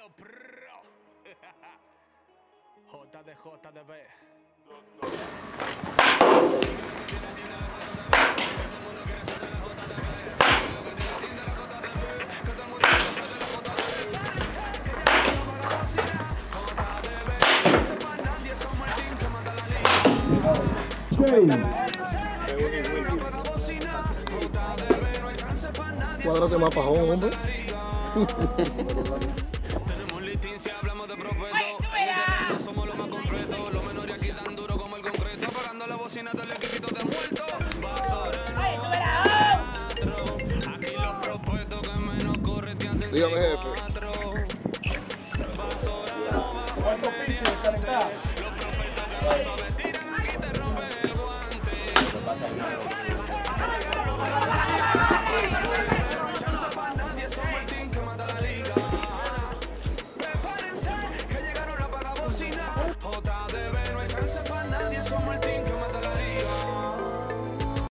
Dímelo, pro. JDB. Cuadro más pajón, hombre. Tenemos licencia, hablamos de propeto. No somos los más completos. Los menores aquí tan duro como el concreto. Apagando la bocina del equipito de muerto. Aquí los propetos que menos corren te hacen. Dígame, jefe.